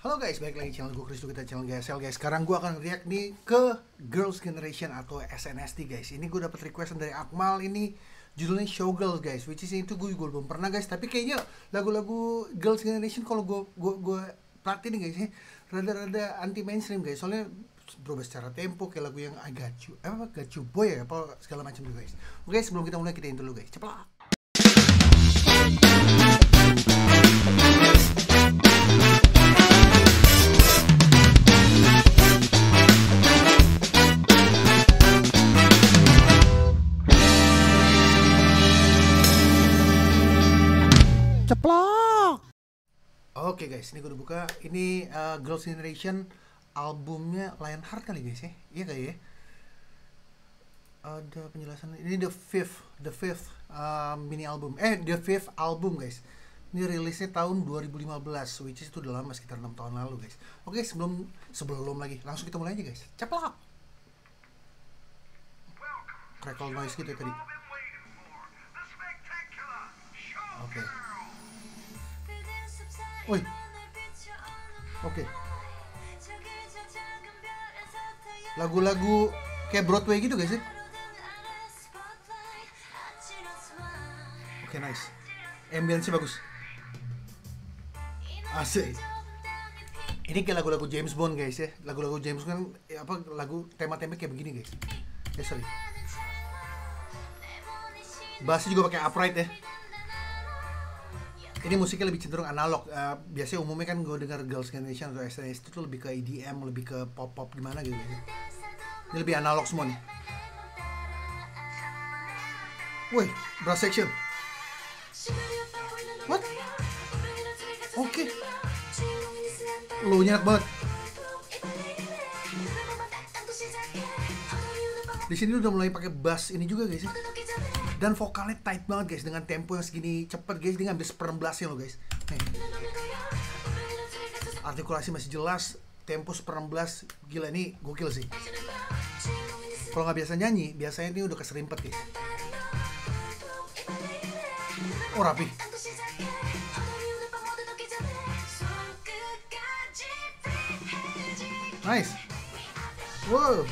Halo guys, balik lagi channel gue Kristo, kita channel GSL guys. Sekarang gue akan react nih ke Girls' Generation atau SNSD guys. Ini gue dapet requestan dari Akmal, ini judulnya Showgirls guys. Which is itu gue belum pernah guys. Tapi kayaknya lagu-lagu Girls' Generation kalau gue perhatiin nih guys ya, rada-rada anti mainstream guys. Soalnya berubah secara tempo kayak lagu yang I Got You, Got You Boy ya, apa segala macam tuh guys. Oke, sebelum kita mulai kita intro dulu guys. Cepat. Ceplok. Oke guys, ini gue udah buka. Ini Girls' Generation, albumnya Lionheart kali guys ya. Iya kali ya. Ada penjelasan. Ini the fifth mini album. The fifth album guys. Ini rilisnya tahun 2015, which is itu udah lama, sekitar 6 tahun lalu guys. Oke, sebelum lagi, langsung kita mulai aja guys. Ceplok. Crackle noise gitu tadi. Oke. Woi. Oke. Lagu-lagu kayak Broadway gitu guys ya. Oke, nice. Ambience bagus. Asik. Ini kayak lagu-lagu James Bond guys ya. Lagu-lagu James Bond lagu tema-tema kayak begini guys. Sorry. Bassnya juga pakai upright ya. Ini musiknya lebih cenderung analog. Biasanya umumnya kan gue dengar Girls' Generation atau SNSD itu lebih ke EDM, lebih ke pop-pop gimana gitu. Ini lebih analog semua nih. Woi, brass section. What? Oke. Low-nya enak banget. Di sini udah mulai pakai bass ini juga guys ya. Dan vokalnya tight banget guys, dengan tempo yang segini cepet guys, dia ngambil 1/16 loh guys. Nih. Artikulasi masih jelas, tempo 1/16, gila ini gokil sih. Kalau nggak biasa nyanyi, biasanya ini udah keserimpet guys. Oh rapi. Nice. Wow.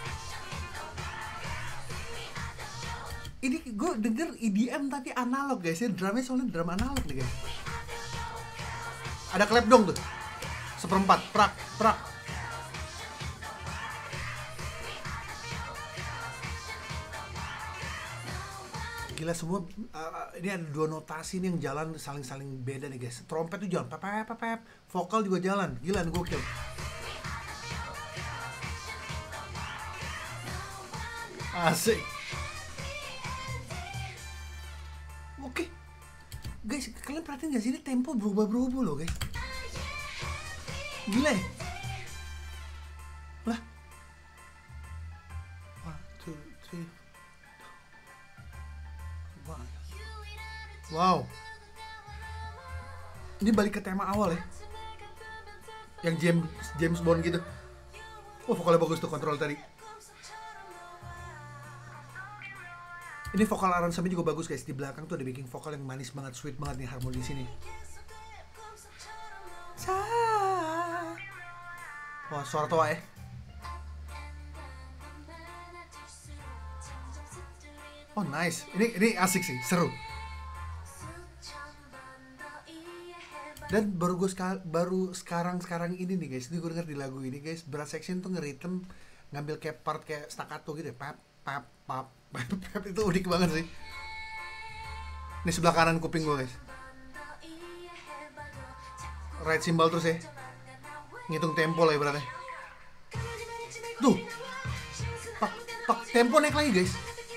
Ini gue denger EDM tapi analog guys ya, drumnya soalnya drum analog nih guys. Ada clap dong tuh, 1/4, prak. Gila semua, ini ada dua notasi nih yang jalan saling beda nih guys. Trompet tuh jalan, pep, vokal juga jalan, gila nih gokil. Asik. Oke, guys, kalian perhatiin gak sih ini tempo berubah loh guys. Gila ya. Lah. 1, 2, 3. Wow. Ini balik ke tema awal ya. Yang James Bond gitu. Oh, vokalnya bagus tuh, kontrol tadi. Ini vokal aransemen juga bagus guys. Di belakang tuh ada backing vokal yang manis banget, sweet banget nih harmoni di sini. Wah, suara toa ya. Oh nice. Ini asik sih, seru. Dan baru sekarang ini nih guys, ini gue denger di lagu ini guys, brass section tuh ngeritem ngambil kayak part kayak staccato gitu ya, pap. Itu unik banget sih. Ini sebelah kanan kuping gue guys. Right cymbal terus ya. Ngitung tempo lah ibaratnya. Tuh. Tempo naik lagi guys.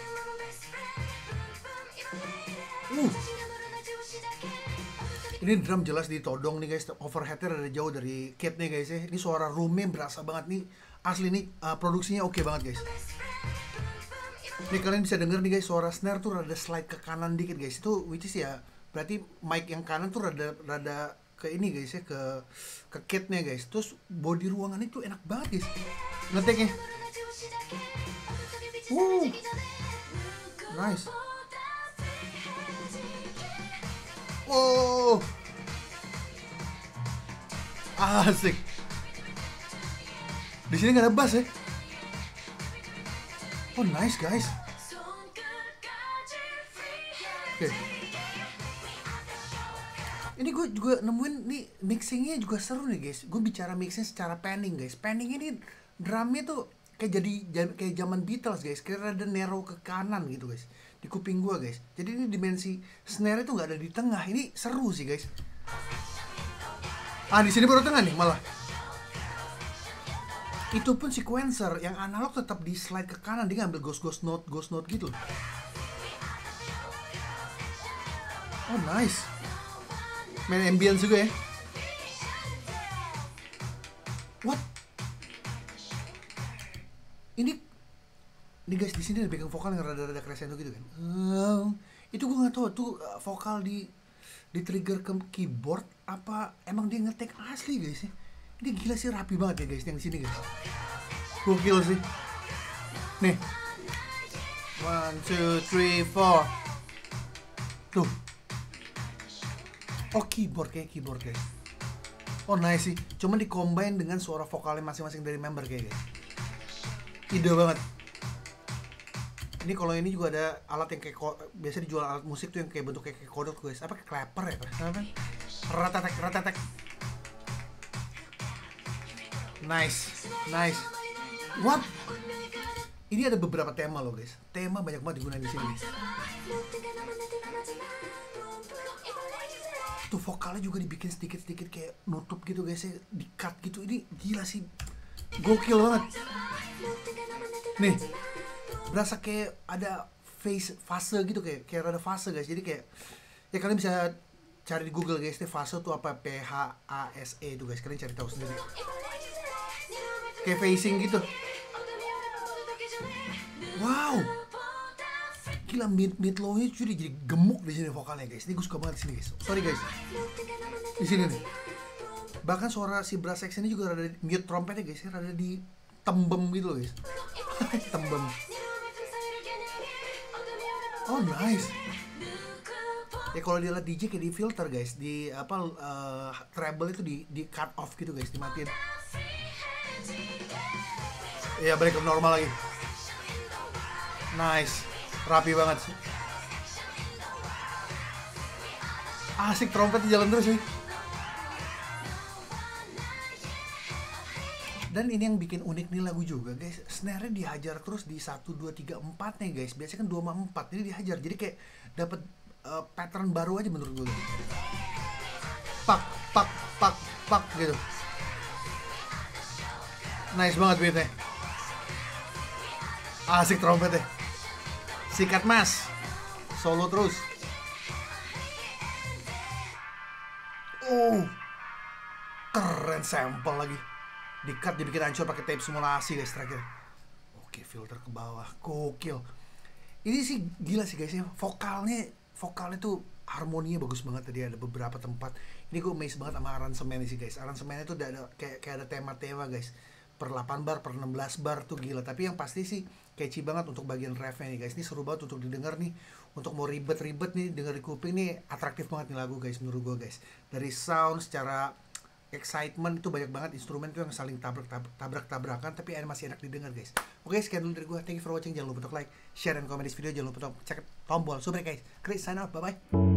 Ini drum jelas ditodong nih guys. Overheadnya ada jauh dari kit nih guys ya. Ini suara roomnya berasa banget nih. Asli nih, produksinya oke banget guys. Nih kalian bisa denger nih guys, suara snare tuh rada slide ke kanan dikit guys. Itu which is ya, berarti mic yang kanan tuh rada ke ini guys ya, ke kitnya guys. Terus body ruangan itu enak banget guys. Ngeteknya. Nice. Wow. Asik. Di sini nggak ada bass ya. Oh nice guys. Oke. Ini gue juga nemuin nih mixingnya juga seru nih guys. Gue bicara mixing secara panning guys. Panning ini drumnya tuh kayak zaman Beatles guys. Kayak rada narrow ke kanan gitu guys. Di kuping gue guys. Jadi ini dimensi snare itu nggak ada di tengah. Ini seru sih guys. Di sini baru tengah nih malah. Itu pun sequencer yang analog tetap di slide ke kanan. Dia ngambil ghost note gitu. Oh nice. Main ambience juga ya. What? Ini guys di sini ada backing vokal yang rada-rada crescendo gitu kan. Itu gue nggak tahu tuh vokal di trigger ke keyboard apa emang dia ngetek asli guys ya. Ini gila sih, rapi banget ya guys yang di sini guys. Gokil sih. Nih. 1 2 3 4. Tuh. Oh keyboard guys. Oh nice sih. Cuma di-combine dengan suara vokalnya masing-masing dari member kayak guys. Ide banget. Ini kalau ini juga ada alat yang kayak biasa dijual alat musik tuh yang kayak bentuk kayak kodok guys. Apa kayak clapper ya? Apa? Ratetek. Nice. What? Ini ada beberapa tema loh guys. Tema banyak banget digunakan di sini guys. Tuh vokalnya juga dibikin sedikit-sedikit kayak nutup gitu guys ya, di cut gitu. Ini gila sih, gokil banget. Nih, berasa kayak ada fase gitu, kayak ada fase guys. Jadi kayak ya kalian bisa cari di Google guys, nih fase tuh apa, PHASE itu guys, kalian cari tahu sendiri. Kayak phasing gitu. Wow. Gila, mid low-nya jadi gemuk di sini vokalnya guys. Ini gue suka banget di sini guys. Sorry guys. Di sini nih. Bahkan suara si brass section ini juga rada mute trompetnya guys, rada di tembem gitu loh guys. Tembem. Oh nice. Ya kalau dia lihat DJ kayak di filter guys, di apa treble itu di cut off gitu guys, dimatiin. Ya balik ke normal lagi. Nice. Rapi banget sih. Asik, trompetnya jalan terus sih. Dan ini yang bikin unik nih lagu juga guys, snare-nya dihajar terus di 1, 2, 3, 4 nya guys. Biasanya kan 2 sama 4, ini dihajar. Jadi kayak dapet pattern baru aja menurut gue. Pak gitu. Nice banget beatnya. Asik trompetnya. Sikat mas, solo terus. Keren, sampel lagi. Di-cut, dibikin hancur pakai tape simulasi guys terakhir. Oke, filter ke bawah, gokil. Ini sih gila sih guys ya, vokalnya tuh harmoninya bagus banget tadi, ada beberapa tempat. Ini gue amazed banget sama aransemennya sih guys. Aransemennya tuh ada kayak ada tema-tema guys. Per 8 bar, per 16 bar tuh gila. Tapi yang pasti sih catchy banget untuk bagian refnya nih guys. Ini seru banget untuk didengar nih. Untuk mau ribet-ribet nih denger di kuping nih, atraktif banget nih lagu guys menurut gue guys. Dari sound, secara excitement itu banyak banget instrumen tuh yang saling tabrak-tabrakan, tapi masih enak didengar guys. Oke, sekian dulu dari gue. Thank you for watching. Jangan lupa untuk like, share, dan komen di video. Jangan lupa untuk cek tombol subscribe guys. Chris sign out, bye bye.